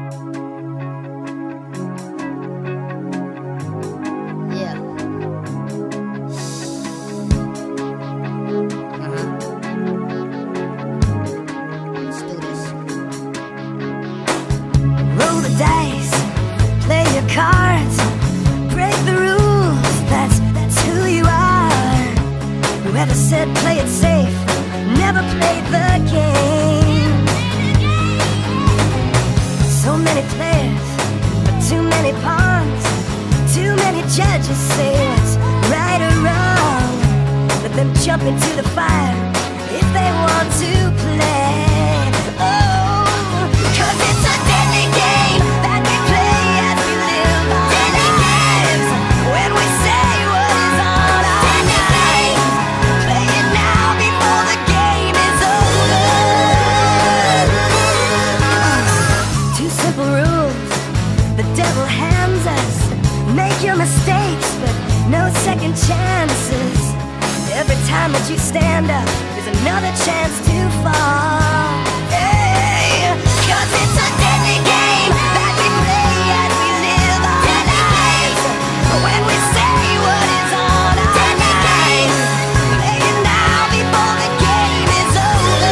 Dice, play your cards, break the rules, that's who you are. Whoever said play it safe never played the game. So many players, but too many pawns. Too many judges say what's right or wrong. Let them jump into the fire if they want to play. Oh, 'cause it's a deadly game that we play as we live our lives. When we say what is on our minds, play it now before the game is over. Two simple rules the devil hands us. Make your mistakes, but no second chances. Every time that you stand up, there's another chance to fall. Hey, 'cause it's a deadly game that we play as we live our lives. When we say what is on our minds, play it now before the game is over.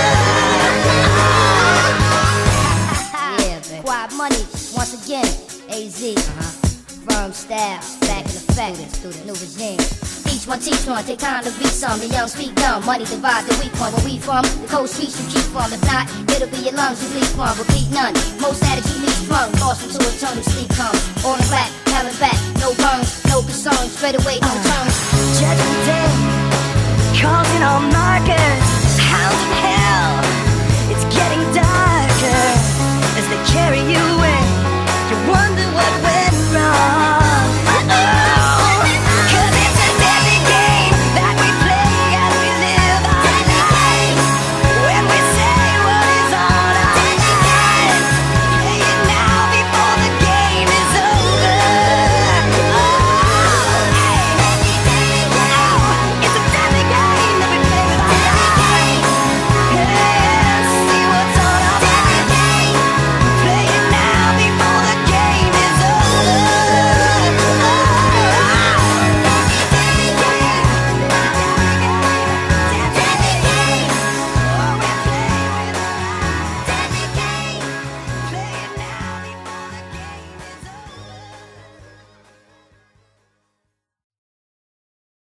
Yeah, baby. Quiet money, once again, AZ. Firm style, back in effect, new regime. Each one teach one, take time to read some. The young speak dumb, money divide the weak one. Where we from, the cold streets you keep from. If not, it'll be your lungs you bleed from. Repeat none, most addicts you leave sprung. Lost into eternal sleep comes. On the back, having back, no burns, no concerns. Straight away, no turns. Judgment Day, calls in all markers. Hounds of hell.